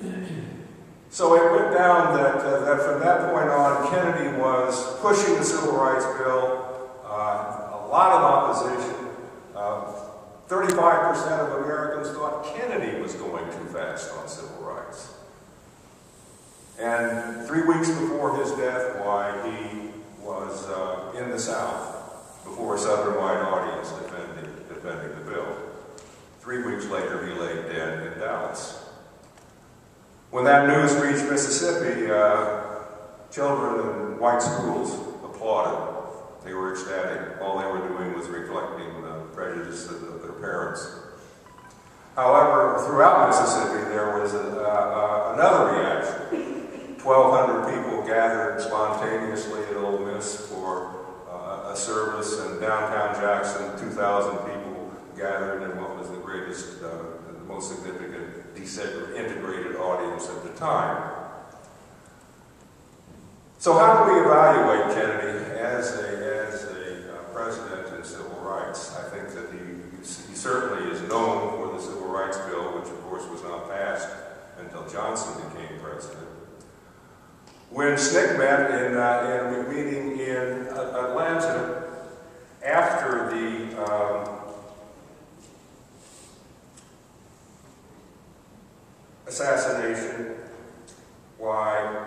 So it went down that from that point on, Kennedy was pushing the Civil Rights Bill, a lot of opposition. 35% of Americans thought Kennedy was going too fast on civil rights. And 3 weeks before his death, why, he was in the South before a Southern-wide audience defending the bill. 3 weeks later, he lay dead in Dallas. When that news reached Mississippi, children in white schools applauded. They were ecstatic. All they were doing was reflecting the prejudice of their parents. However, throughout Mississippi, there was another reaction. 1,200 people gathered spontaneously at Ole Miss for a service, and downtown Jackson, 2,000 people gathered in what was the greatest, the most significant integrated audience at the time. So how do we evaluate Kennedy as a president in civil rights? I think that he certainly is known for the Civil Rights Bill, which of course was not passed until Johnson became president. When SNCC met in a meeting in Atlanta after the assassination, why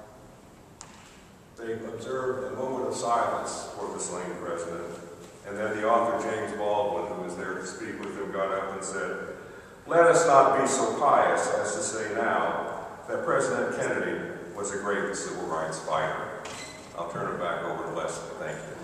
they observed a moment of silence for the slain president, and then the author James Baldwin, who was there to speak with him, got up and said, "Let us not be so pious as to say now that President Kennedy was a great civil rights fighter." I'll turn it back over to Leslie. Thank you.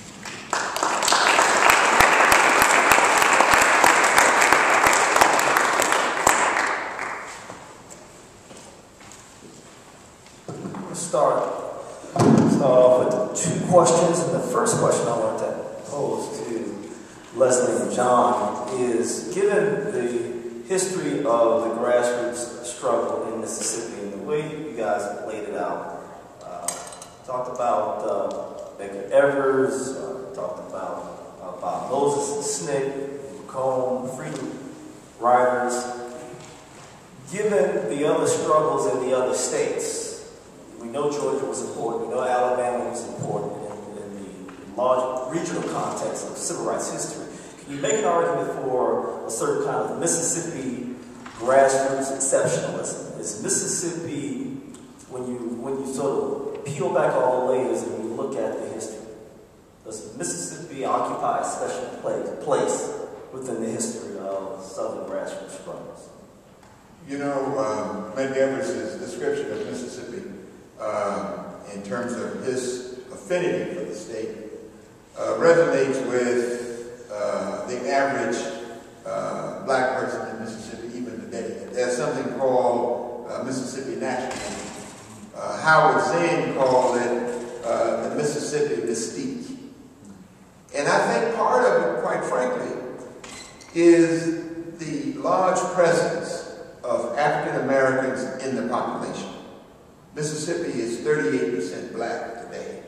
Start off with 2 questions, and the first question I wanted to pose to Leslie and John is, given the history of the grassroots struggle in Mississippi and the way you guys laid it out, talked about Medgar Evers, talked about Bob Moses and SNCC, Macomb, freedom riders. Given the other struggles in the other states, we know Georgia was important, we know Alabama was important in the large regional context of civil rights history. Can you make an argument for a certain kind of Mississippi grassroots exceptionalism? Is Mississippi, when you sort of peel back all the layers and you look at the history, does Mississippi occupy a special place within the history of Southern grassroots struggles? You know, Medgar Evers' description of Mississippi in terms of his affinity for the state resonates with the average black person in Mississippi even today. There's something called Mississippi nationalism. Howard Zinn called it the Mississippi mystique. And I think part of it, quite frankly, is the large presence of African Americans in the population. Mississippi is 38% black today.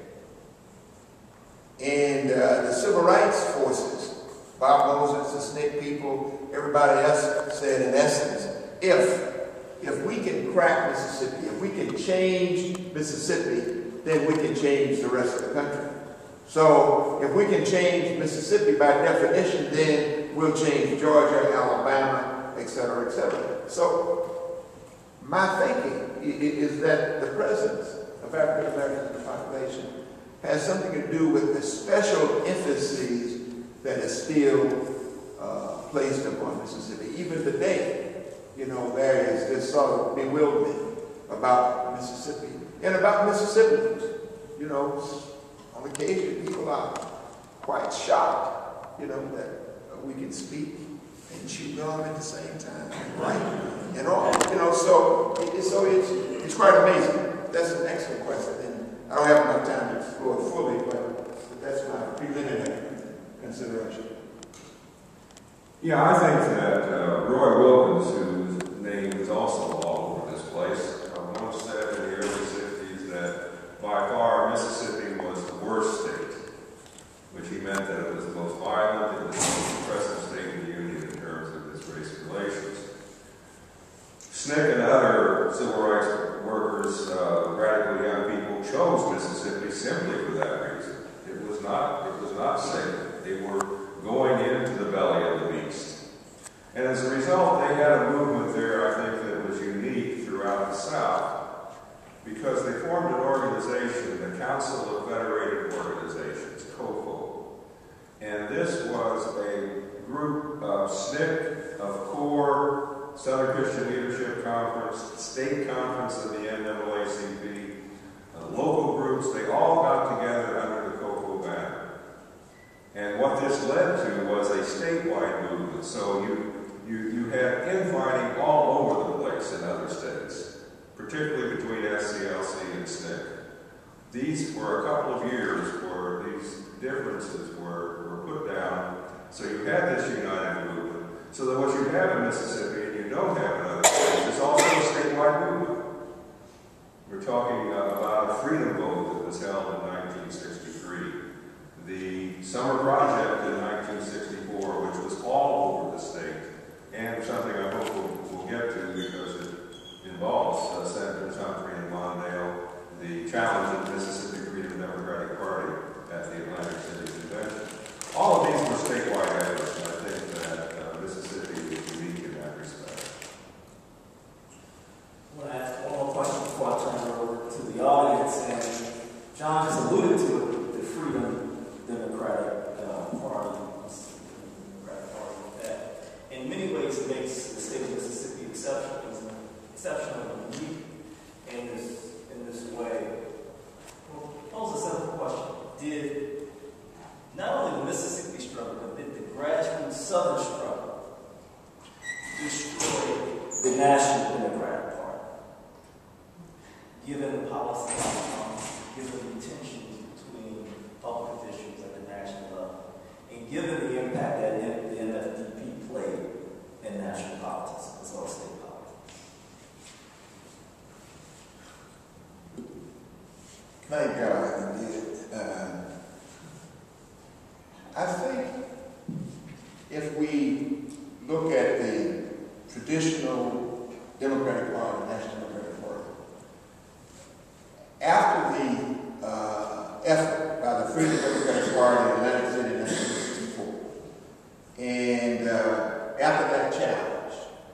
And the civil rights forces, Bob Moses, the SNCC people, everybody else said, in essence, if we can crack Mississippi, if we can change Mississippi, then we can change the rest of the country. So if we can change Mississippi by definition, then we'll change Georgia, Alabama, et cetera, et cetera. So my thinking is that the presence of African Americans in the population has something to do with the special emphasis that is still placed upon Mississippi. Even today, you know, there is this sort of bewilderment about Mississippi and about Mississippians. You know, on occasion people are quite shocked, you know, that we can speak and chew gum at the same time, right? And all, you know, so it's quite amazing. That's an excellent question, and I don't have enough time to explore it fully, but that's my preliminary consideration. Yeah, I think that Roy Wilkins, whose name is also all over this place, once said in the early 60s that by far Mississippi was the worst state, which he meant that it was the most violent and the most oppressive state in the Union in terms of its race relations. SNCC and other civil rights workers, radical young people, chose Mississippi simply for that reason. It was not safe. They were going into the belly of the beast. And as a result, they had a movement there, I think, that was unique throughout the South, because they formed an organization, the Council of Federated Organizations, COFO. And this was a group of SNCC, of CORE, Southern Christian Leadership Conference, State Conference of the NAACP, local groups. They all got together under the COFO banner. And what this led to was a statewide movement. So you had infighting all over the place in other states, particularly between SCLC and SNCC. These were a couple of years where these differences were put down. So you had this united movement. So that what you have in Mississippi and you don't have in other states is also a statewide movement. We're talking about a freedom vote that was held in 1963. The Summer Project in 1964, which was all over the state, and something I hope we'll get to because it involves Senators Humphrey and Mondale, the challenge of the Mississippi Freedom Democratic Party at the Atlantic City Convention. All of these were statewide efforts, and I think that Mississippi is unique in that respect. I want to ask one more question before I turn it over to the audience. And John just alluded to it, the Freedom Democratic Party. That in many ways it makes the state of Mississippi exceptional and unique in this way. Well, pose a simple question. Did not only the Mississippi struggle, but did the grassroots Southern struggle destroy the National Democratic Party? Given the policy outcomes, given the tensions between public officials at the national level, and given the impact that the NFDP played in national politics as well as state politics. Thank God he did. I think if we look at the traditional Democratic Party, National Democratic Party, after the effort by the Freedom Democratic Party in Atlantic City in 1964, and after that challenge,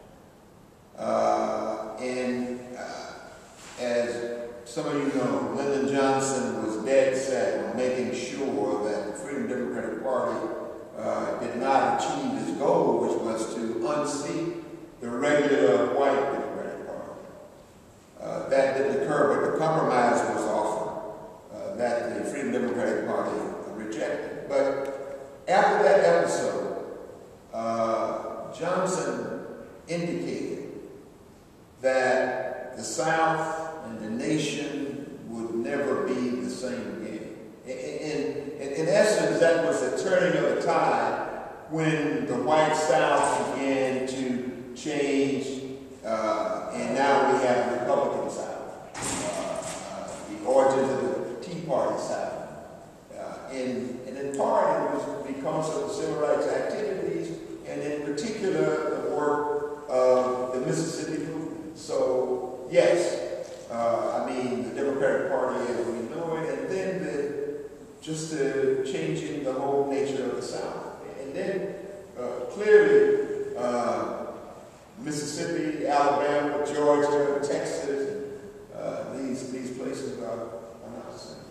as some of you know, Lyndon Johnson was dead set on making sure that the Freedom Democratic Party did not achieve its goal, which was to unseat the regular white Democratic Party. That didn't occur, but the compromise was offered that the Freedom Democratic Party rejected. But after that episode, Johnson indicated that the South and the nation would never be the same again. In essence, that was the turning of the tide when the white South began to change, and now we have the Republican South, the origins of the Tea Party South. And in part, it was because of the civil rights activities, and in particular, the work of the Mississippi movement. So, yes, the Democratic Party as we know it, and then just changing the whole nature of the South. And then, clearly, Mississippi, Alabama, Georgia, Texas, these places are not the same.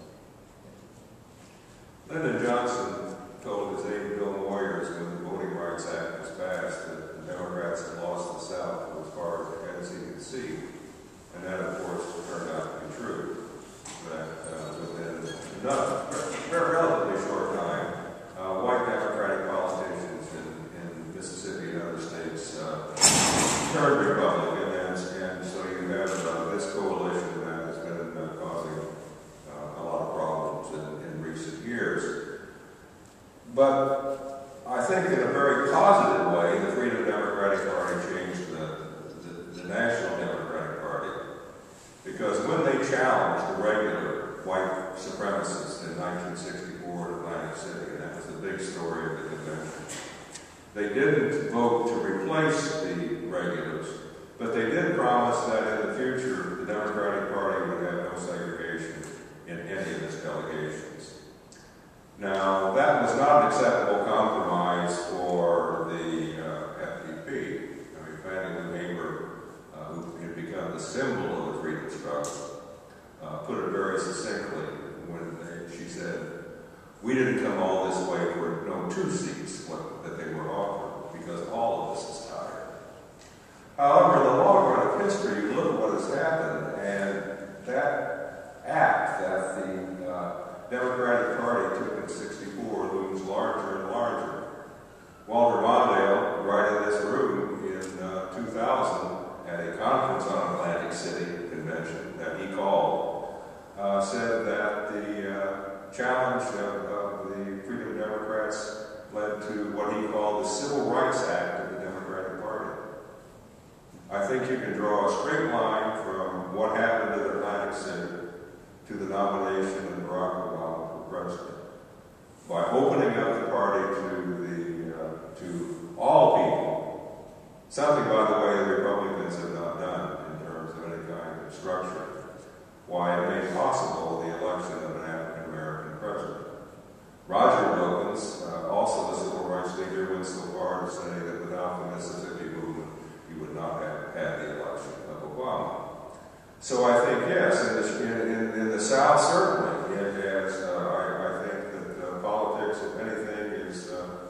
Lyndon Johnson told his aide Bill Moyers when the Voting Rights Act was passed that the Democrats had lost the South as far as he could see. And that, of course, turned out to be true. That within a very relatively short time, white Democratic politicians in Mississippi and other states turned Republican, and so you have this coalition that has been causing a lot of problems in recent years. But I think in a very positive way, the Freedom Democratic Party changed the National Democratic Party. Because when they challenged the regular white supremacists in 1964 in Atlantic City, and that was the big story of the convention, they didn't vote to replace the regulars, but they did promise We didn't come all this way for no 2 seats that they were offered, because all of us is tired. However, in the long run of history, you look at what has happened, and that act that the Democratic Party took in '64 looms larger and larger. Walter Mondale, right in this room in 2000, at a conference on Atlantic City convention that he called, said that the challenge of the Freedom Democrats led to what he called the Civil Rights Act of the Democratic Party. I think you can draw a straight line from what happened at Atlantic City to the nomination of Barack Obama for president by opening up the party to all people. Something, by the way, the Republicans have not done in terms of any kind of structure. Why it made possible the election of an African-American president. Roger Wilkins, also the civil rights leader, went so far to say that without the Mississippi movement, you would not have had the election of Obama. So I think, yes, in the South, certainly, it has, I think that politics, if anything, is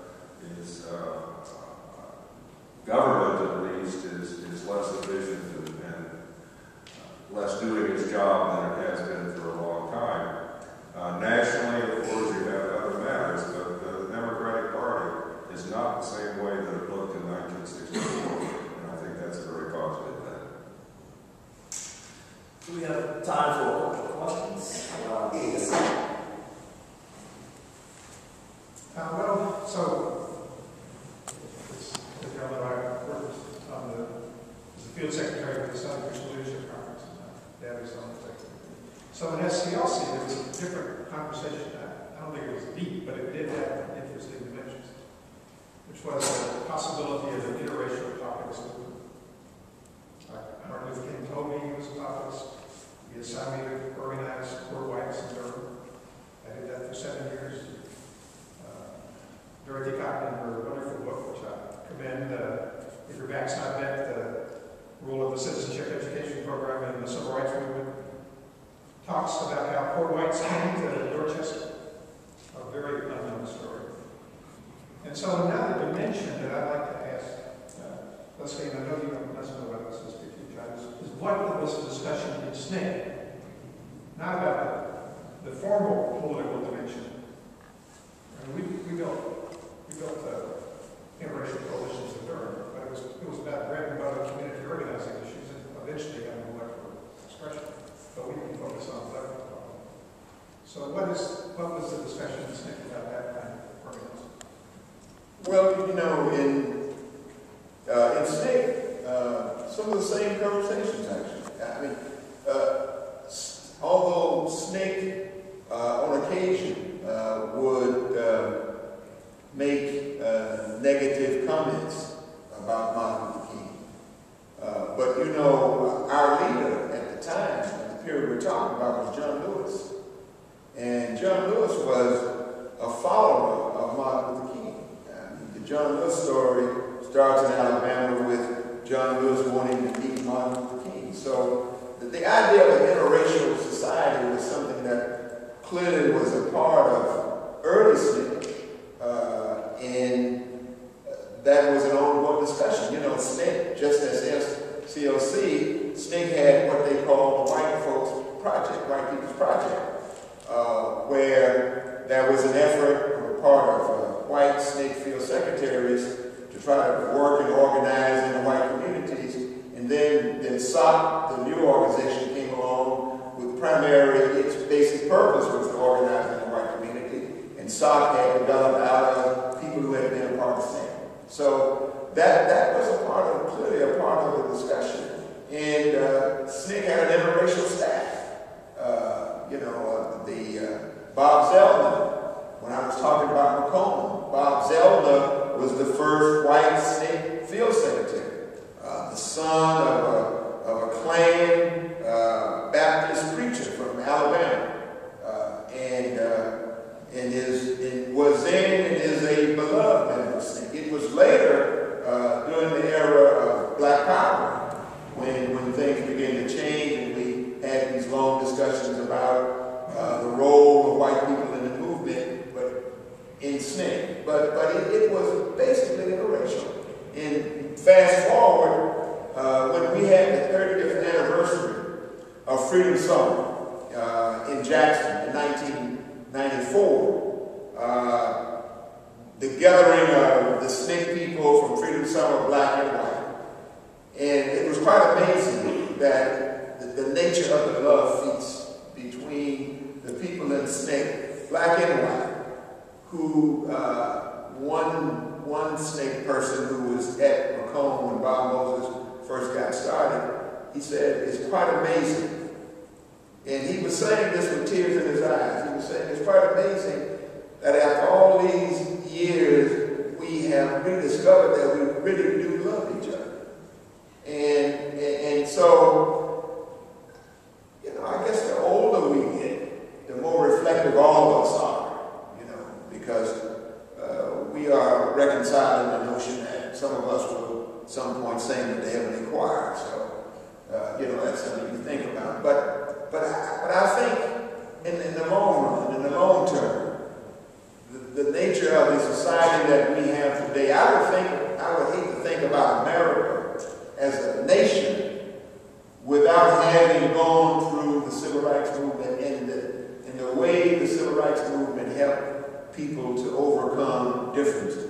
government at least, is less efficient and less doing its job than it has been for a long time. Nationally, of course, you have other matters, but the Democratic Party is not the same way that it looked in 1964, and I think that's a very positive thing. Do we have time for a couple of questions? Yes. Well, so as y'all know, I worked as the field secretary for the Southern Christian Leadership Conference in Arizona. So in SCLC, there was a different conversation. I don't think it was deep, but it did have interesting dimensions, which was the possibility of an interracial populist movement. Martin Luther King told me he was a populist. He assigned me to organize poor whites in Burl. I did that for 7 years. Dorothy Cochran, her wonderful book, which I commend, If Your Back's Not Bent, the role of the citizenship education program in the civil rights movement, talks about how poor whites came to Dorchester, a very unknown story. And so another dimension that I'd like to ask, Leslie, and I know you must know about this, is what was the discussion in SNCC? Not about the formal political dimension. I mean, we built interracial coalitions in Durham, but it was about bread and butter community organizing issues, and eventually on electoral expression. But we can focus on electoral problem. So what was the discussion in SNCC about that kind of organizing? Well, you know, in SNCC, some of the same conversations, actually. I mean, although SNCC, on occasion, would make negative comments about Martin Luther King. But, you know, our leader at the time, at the period we're talking about, was John Lewis. And John Lewis was a follower of Martin Luther King. The John Lewis story starts in Alabama with John Lewis wanting to meet Martin Luther King. So the idea of an interracial society was something that clearly was a part of early SNCC, and that was an ongoing discussion. You know, SNCC, just as CLC, SNCC had what they called the White Folks Project, White People's Project, where there was an effort on the part of white SNCC field secretaries to try to work and organize in the white communities. And then SOC, the new organization, came along with primarily its basic purpose was to organize in the white community. And SOC had developed out of people who had been a part of SNCC. So that was clearly a part of the discussion. And SNCC had an interracial staff. Bob Zellner, when I was talking about Macomb, Bob Zellner was the first white SNCC field secretary, the son of a Klan Baptist preacher from Alabama, and is a beloved member of SNCC. It was later, during the era of Black Power, when things began to change and we had these long discussions about the role had the 30th anniversary of Freedom Summer in Jackson in 1994. The gathering of the Snake people from Freedom Summer, black and white. And it was quite amazing that the nature of the love feast between the people in Snake, black and white, who one Snake person who was at Macomb when Bob Moses first got started, he said, it's quite amazing. And he was saying this with tears in his eyes. He was saying, it's quite amazing that after all these years, we have rediscovered that we really do love each other. And so, you know, I guess the older we get, the more reflective all of us are, you know, because we are reconciling the notion that some of us will at some point sing with the heavenly choir. So, you know, that's something you think about. But I think in the long run, in the long term, the nature of the society that we have today, I would hate to think about America as a nation without having gone through the civil rights movement and the way the civil rights movement helped people to overcome differences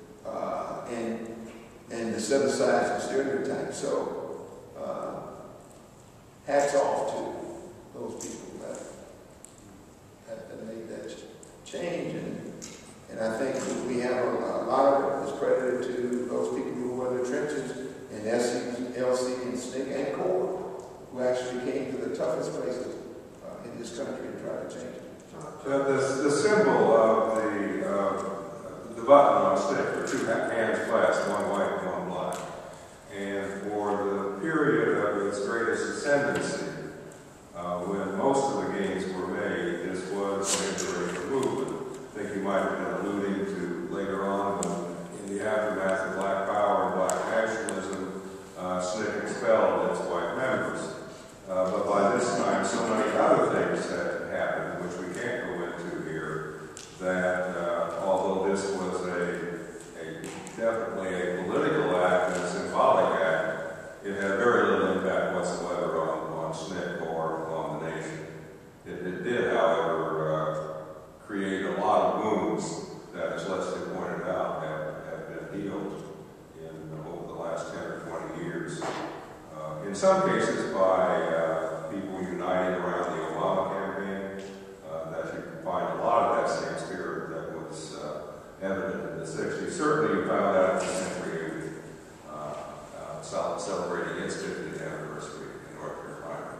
and to set aside some stereotypes. So hats off to those people that made that change. And I think we have a lot of it is credited to those people who were in the trenches in SC, LC, and SNCC, and CORE, who actually came to the toughest places in this country and tried to change it. The symbol of the button on a stick are two hands clasped, one white and one black. And for the period of its greatest ascendancy, when most of the gains were made, this was an interracial movement. I think you might have been alluding to later on when, in the aftermath of Black Power and Black nationalism, SNCC expelled its white members. But by this time, so many other things had happened, which we can't go into here, that although this was definitely a political act and a symbolic act, it had very little impact whatsoever on SNCC or on the nation. It did, however, create a lot of wounds that, as Leslie pointed out, have been healed over the last 10 or 20 years. In some cases by people uniting around the Obama campaign, that you can find a lot of that same spirit that was evident in the 60s. Certainly you found that at the century celebrating its 50th anniversary in North Carolina.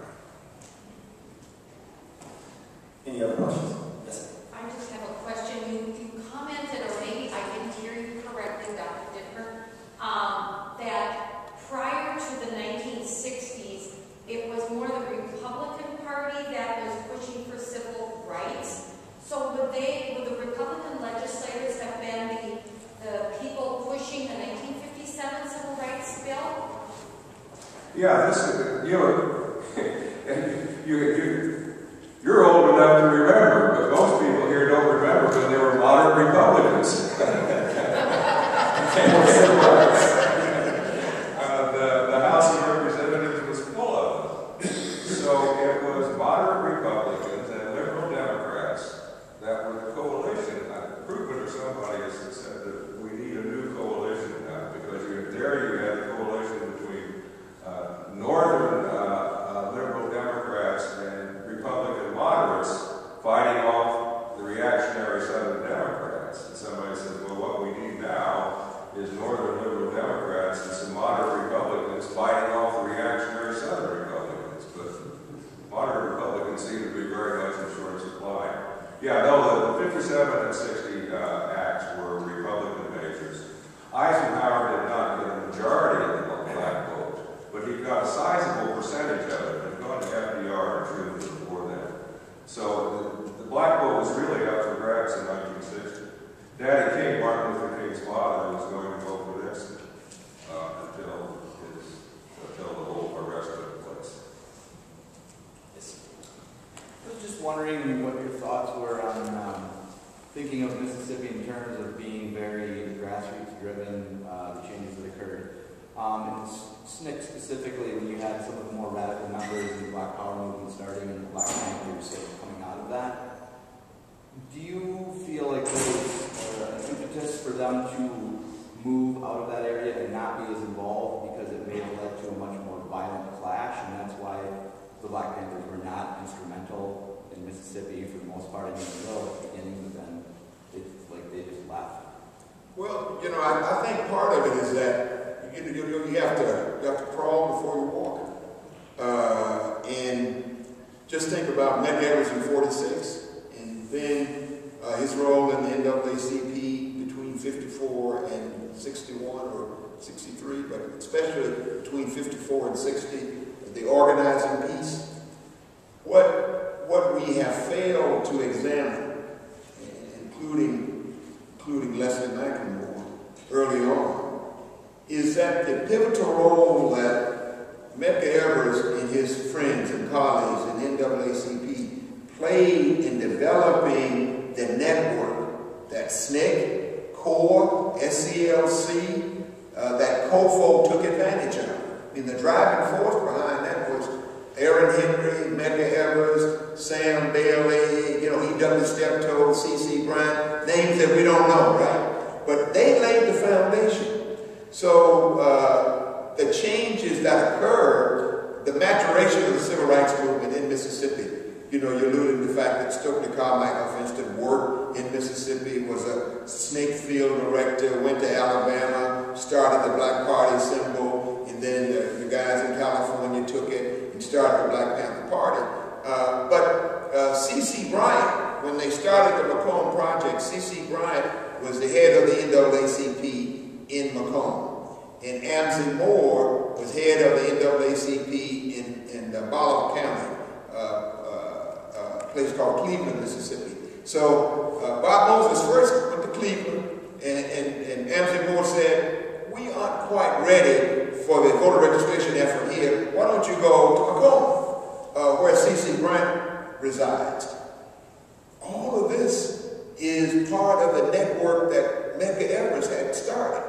Any other questions? Yes. I just have a question. You commented, or maybe I didn't hear you correctly, Dr. Dittmer, that prior to the 1960s, it was more the Republican Party that was pushing for civil rights. So would the Republican legislators have been the people pushing the 1957 Civil Rights Bill? Yeah, you're old enough to remember, but most people here don't remember when they were moderate Republicans. The House of Representatives was full of them. So it was moderate Republicans and liberal Democrats that were the coalition. Krugman or somebody has said that we need a new coalition now, because there you had the coalition between northern liberal Democrats and Republican moderates fighting off the reactionary southern Democrats. And somebody says, well, what we need now is northern liberal Democrats and some moderate Republicans fighting off the reactionary southern Republicans. But moderate Republicans seem to be very much in short supply. Yeah, no, the 57 and 60 acts were Republican measures. Eisenhower did not get a majority of the black vote, but he got a sizable percentage of it, and gone to FDR and Truman before that. So the black vote was really up for grabs in 1960. Daddy King, Martin Luther King's father, was going to vote for this until the whole arrest took place. Yes. I was just wondering what your thoughts were on thinking of Mississippi in terms of being very grassroots driven, the changes that occurred. SNCC specifically, when you had some of the more radical members in the Black Power movement starting and the Black Panthers sort of coming out of that, do you feel like there's an impetus for them to move out of that area and not be as involved because it may have led to a much more violent clash, and that's why the Black Panthers were not instrumental in Mississippi for the most part in the beginning, but then they just left? Well, I think part of it is that you have to crawl before you walk. And just think about Medgar Evers in '46, and then his role in the NAACP between '54 and '61 or '63, but especially between '54 and '60, the organizing piece. What we have failed to examine, including Leslie McLemore early on, is that the pivotal role that Medgar Evers and his friends and colleagues in NAACP played in developing the network that SNCC, CORE, SCLC, that COFO took advantage of. I mean, the driving force behind that was Aaron Henry, Medgar Evers, Sam Bailey, E.W. Steptoe, C.C. Bryant, names that we don't know, right? But they laid the foundation. So the changes that occurred, the maturation of the civil rights movement in Mississippi, you alluded to the fact that Stokely Carmichael, for instance, worked in Mississippi, was a SNCC field director, went to Alabama, started the Black Party symbol, and then the guys in California took it and started the Black Panther Party. But C.C. Bryant, when they started the Macomb Project, C.C. Bryant was the head of the NAACP in Macomb. And Amzie Moore was head of the NAACP in Bolivar County, a place called Cleveland, Mississippi. So Bob Moses first went to Cleveland, and Amzie Moore said, "We aren't quite ready for the voter registration effort here. Why don't you go to Macomb, where C.C. Bryant resides?" All of this is part of the network that Medgar Evers had started.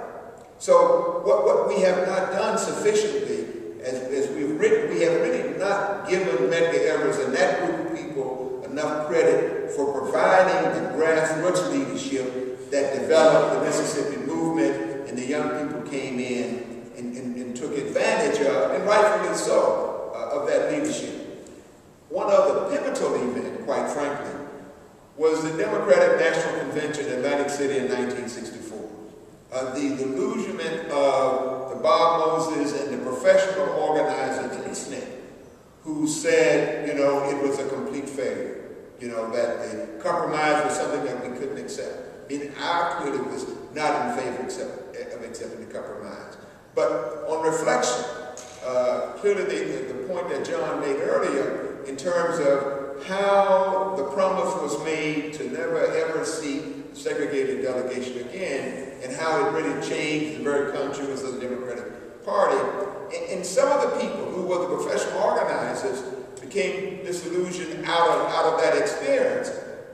So what we have not done sufficiently, as we've written, we have really not given Medgar Evers and that group of people enough credit for providing the grassroots leadership that developed the Mississippi movement, and the young people came in and took advantage of, and rightfully so, of that leadership. One of the pivotal events, quite frankly, was the Democratic National Convention in Atlantic City in 1964. The delusionment of the Bob Moses and the professional organizers in SNCC, who said, it was a complete failure, that the compromise was something that we couldn't accept. I mean, I clearly was not in favor of accepting the compromise. But on reflection, clearly the point that John made earlier in terms of how the promise was made to never ever see segregated delegation again, and how it really changed the very conscience of the Democratic Party. And some of the people who were the professional organizers became disillusioned out of that experience.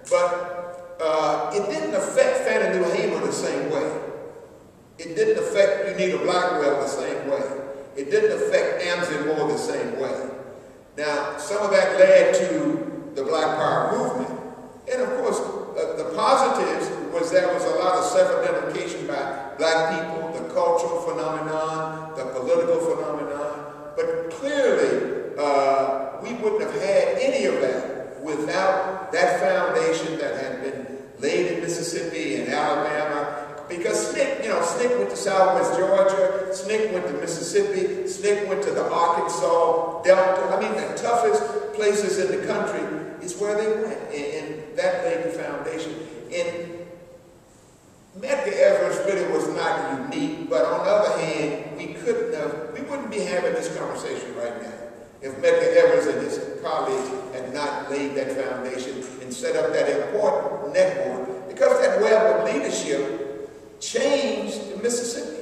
But it didn't affect Fannie Lou Hamer the same way. It didn't affect Unita Blackwell the same way. It didn't affect Amzie Moore the same way. Now, some of that led to the Black Power movement. And of course, the positives was there was a lot of self-identification by black people, the cultural phenomenon, the political phenomenon. But clearly, we wouldn't have had any of that without that foundation that had been laid in Mississippi and Alabama. Because SNCC went to Southwest Georgia, SNCC went to Mississippi, SNCC went to the Arkansas Delta. I mean, the toughest places in the country is where they went, and that laid the foundation. And Medgar Evers really was not unique, but on the other hand, we wouldn't be having this conversation right now if Medgar Evers and his colleagues had not laid that foundation and set up that important network, because that web of leadership changed Mississippi.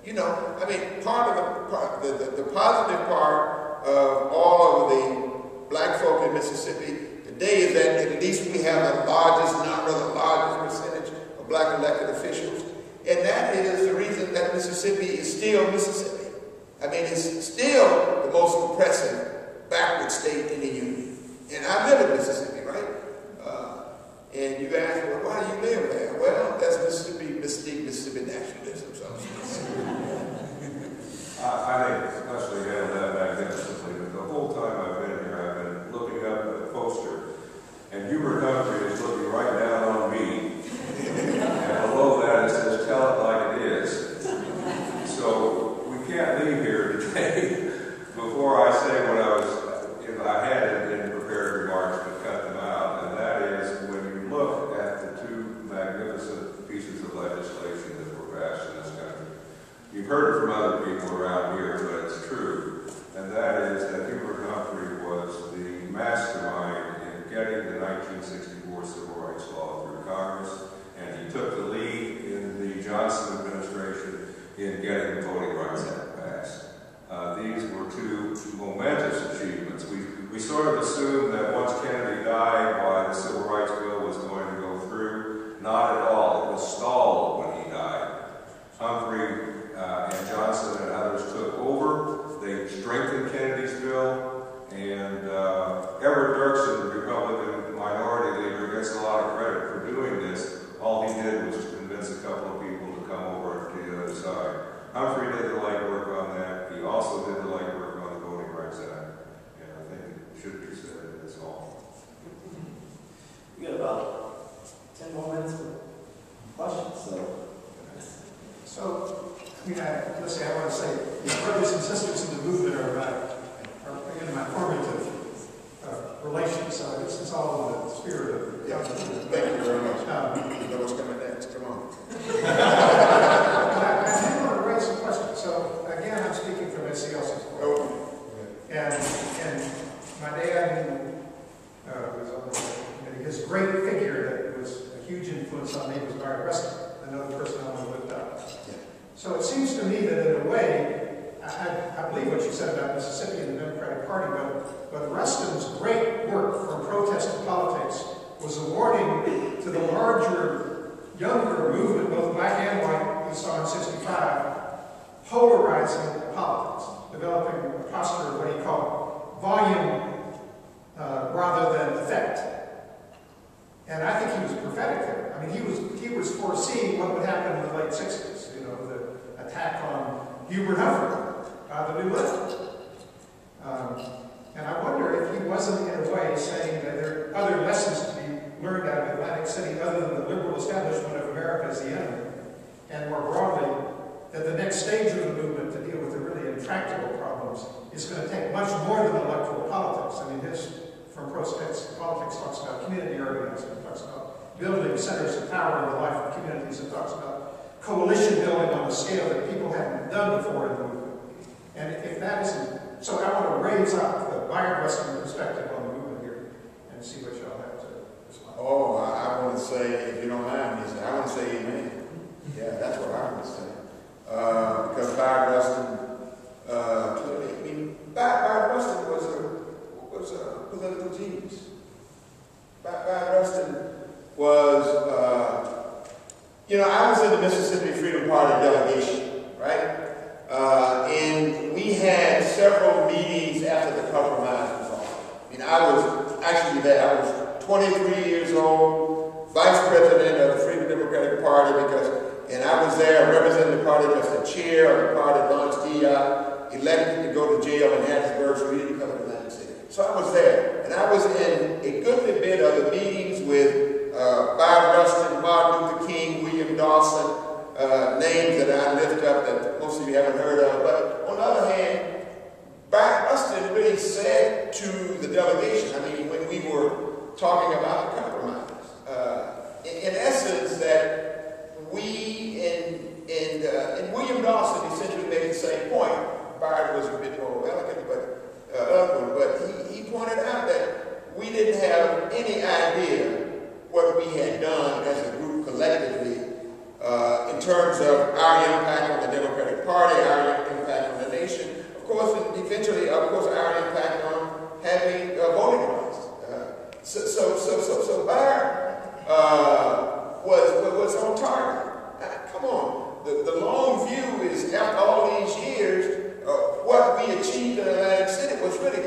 Part of the positive part of all of the black folk in Mississippi today is that at least we have the largest percentage of black elected officials. And that is the reason that Mississippi is still Mississippi. I mean, it's still the most oppressive, backward state in the Union. And I live in Mississippi, right? And you ask, well, why do you live there? Well, that's Mississippi nationalism. So. I think Leslie handled that magnificently, but the whole time I've been here, I've been looking up at the poster, and Hubert Humphrey is looking right down on me, and below that it says, "Tell it like it is." So we can't leave here today before I say what I had in prepared remarks, but cut them out, and that is when you look at the two magnificent pieces of legislation that were passed in this country. You've heard it from other people around here, but it's true, and that is that Hubert Humphrey was the mastermind in getting the 1964 Civil Rights Law through Congress, and he took the lead in the Johnson administration in getting the Voting Rights Act passed. These were two momentous achievements. We sort of assumed that once Kennedy died, why the Civil Rights Bill was going to go through. Not at all. It was stalled when he died. Humphrey and Johnson and others took over. They strengthened Kennedy's bill, and Everett Dirksen, the Republican minority leader, gets a lot of credit for doing this. All he did was convince a couple of people to come over to the other side. Humphrey did the legwork on that. He also did the legwork on the Voting Rights Act, and I think it should be said in this hall. We got about 10 more minutes for questions. So, let's say I want to say, brothers and sisters in the movement are in my formative relations. So this is all in the spirit of. Yeah, thank you very much. You know what's coming next. Come on. I want to raise some questions. So again, I'm speaking from SCLC's point. Oh. And my dad was on the committee. His great figure that was a huge influence on me was Barry Rustin, another person I want to lift up. Yeah. So it seems to me that in a way, I believe what you said about Mississippi and the Democratic Party, but Rustin's great work from protest to politics was a warning to the larger, younger movement, both black and white, we saw in '65, polarizing politics, developing a posture of what he called volume rather than effect. And I think he was prophetic there. I mean, he was foreseeing what would happen in the late '60s. The attack on Hubert Humphrey, the new left. And I wonder if he wasn't in a way saying that there are other lessons to be learned out of Atlantic City other than the liberal establishment of America as the enemy, and more broadly, that the next stage of the movement to deal with the really intractable problems is going to take much more than electoral politics. I mean, his from protest to politics talks about community organizing, talks about building centers of power in the life of communities, and talks about coalition building on a scale that people haven't done before in the movement. And if that isn't, so I want to raise up the Western perspective on the movement here and see what y'all have to respond. Oh, I want to say, if you don't mind me, I want to say amen. Yeah, that's what I want to say. Because Byron Rustin, clearly, I mean, Byron Rustin was a political genius. Byron Rustin was, I was in the Mississippi Freedom Party delegation, right? And we had several meetings after the compromise was on. I mean, I was actually there. I was 23 years old, vice president of the Freedom Democratic Party, and I was there representing the party because the chair of the party, Lawrence Diaz, elected to go to jail in Hattiesburg, so we didn't come to Atlantic City. So I was there, and I was in a goodly bit of the meetings with Byron Rustin, Martin Luther King, William Dawson, names that I lift up that most of you haven't heard of. But on the other hand, Byron Rustin really said to the delegation, I mean, when we were talking about the compromise, in essence, that we and William Dawson essentially made the same point. Byron was a bit more eloquent, but he pointed out that we didn't have any idea what we had done as a group collectively in terms of our impact on the Democratic Party, our impact on the nation, of course, and eventually, of course, our impact on having voting rights. So Byron was on target. Come on, the long view is after all these years,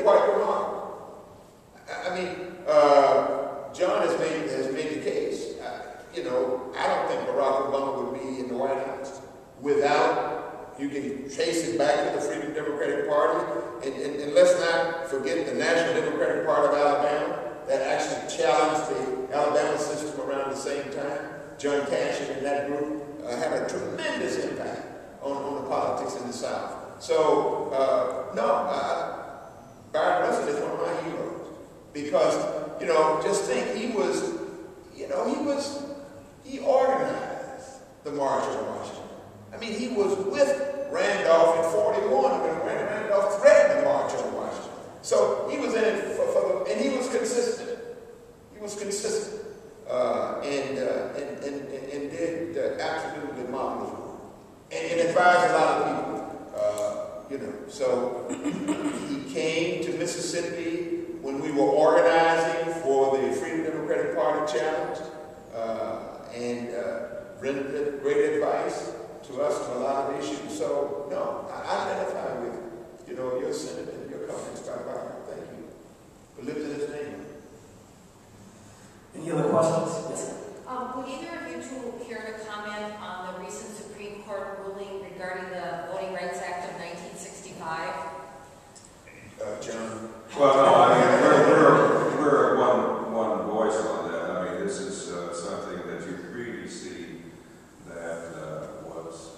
quite remarkable. I mean, John has made the case. You know, I don't think Barack Obama would be in the White House without, you can trace it back to the Freedom Democratic Party, and let's not forget the National Democratic Party of Alabama that actually challenged the Alabama system around the same time. John Cashin and that group had a tremendous impact on the politics in the South. So, Barry Russell is one of my heroes because, you know, just think he organized the March on Washington. I mean, he was with Randolph in 41 when Randolph threatened the March on Washington. So he was in it and he was consistent. He was consistent and did absolutely marvelous work and advised a lot of people. You know, so he came to Mississippi when we were organizing for the Freedom Democratic Party challenge and rendered great advice to us on a lot of issues. So, no, I identify with, you know, your sentiment and your comments by Barry. Thank you for lifting his name. Any other questions? Yes, sir. Would either of you two care to comment on the recent Supreme Court ruling regarding the Voting Rights Act of 1965? John? Well, no, I mean, we're one voice on that. I mean, this is something that you really see that was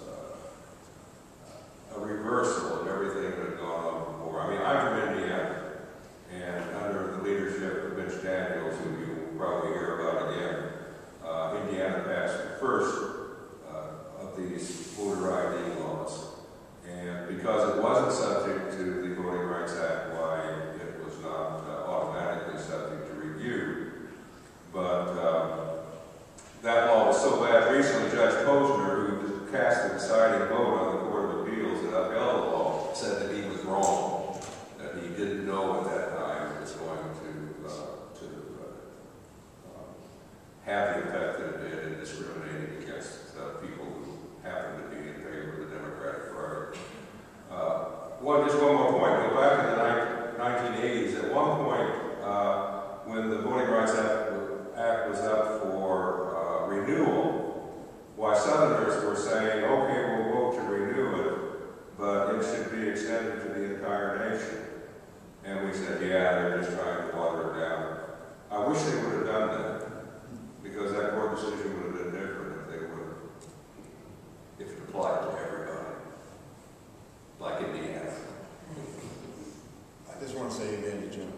a reversal of everything that had gone on before. I mean, I'm from Indiana, and under the leadership of Mitch Daniels, who you will probably hear about again, Indiana passed the first of these voter ID laws. And because it wasn't subject to the Voting Rights Act, why it was not automatically subject to review. But that law was so bad. Recently, Judge Posner, who cast the deciding vote on the Court of Appeals that upheld the law, said that he was wrong, that he didn't know at that time it was going to have the effect that it did in discriminating against people who happen to be in favor of the Democratic Party. Just one more point. Go back to the 1980s. At one point, when the Voting Rights Act was up for renewal, why Southerners were saying, okay, we'll vote to renew it, but it should be extended to the entire nation. And we said, yeah, they're just trying to water it down. I wish they would have done that, because that court decision would have been different if it applied to everybody, like Indiana. I just want to say amen to John.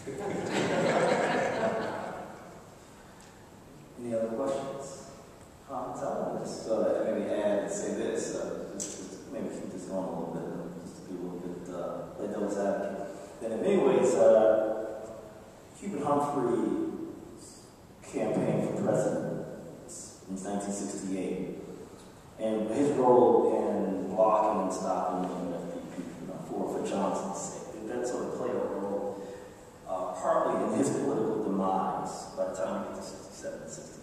Any other questions? Comments? I want to just maybe add and say this, just maybe keep this going a little bit, just to be a little bit play devil's advocate. That in many ways, Hubert Humphrey's campaign for president in 1968, and his role in blocking and stopping the FDP for Johnson's sake, that sort of played a role partly in his political demise by the time he got to 67 and 68.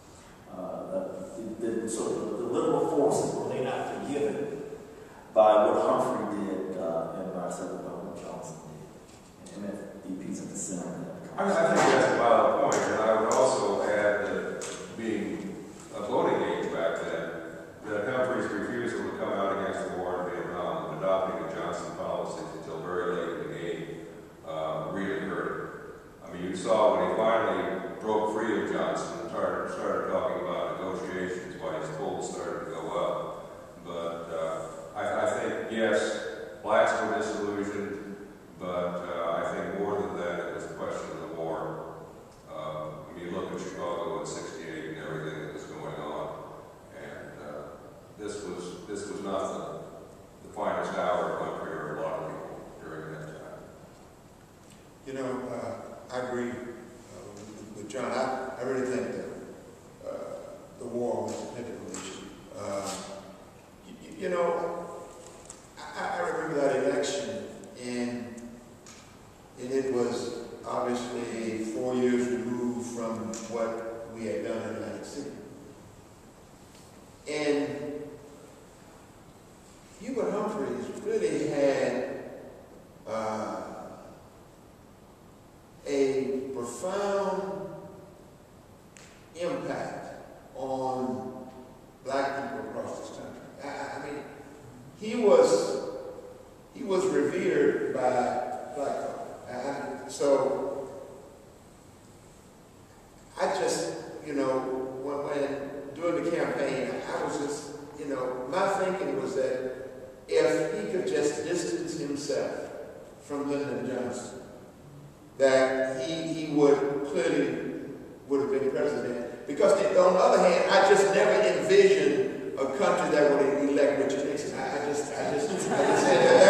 The liberal forces were they not forgiven by what Humphrey did and by what Johnson did. And FDP's at the center of that. I think that's a valid point, and I would also add that being a voting age back then, that Humphrey's refusal to come out against the war in Vietnam and adopting the Johnson policies until very late in the game really hurt him. I mean, you saw when he finally broke free of Johnson and started talking about negotiations, why his polls started to go up. But I think, yes, blacks were disillusioned, but I think more than that, it was a question of the war. When you look at Chicago in '68 and everything that was going on, and this was not the finest hour of my career for a lot of people during that time. You know, I agree with John. I really think that the war was a pivotal issue. You know, I remember that election, and it was obviously 4 years removed from what we had done in Atlantic City. And Hubert Humphreys really had profound impact on black people across this country. I mean, he was revered by black folk. So I just, you know, when during the campaign, I was just, you know, my thinking was that if he could just distance himself from Lyndon Johnson, that he would have been president. Because on the other hand, I just never envisioned a country that would elect Richard Nixon. I just said that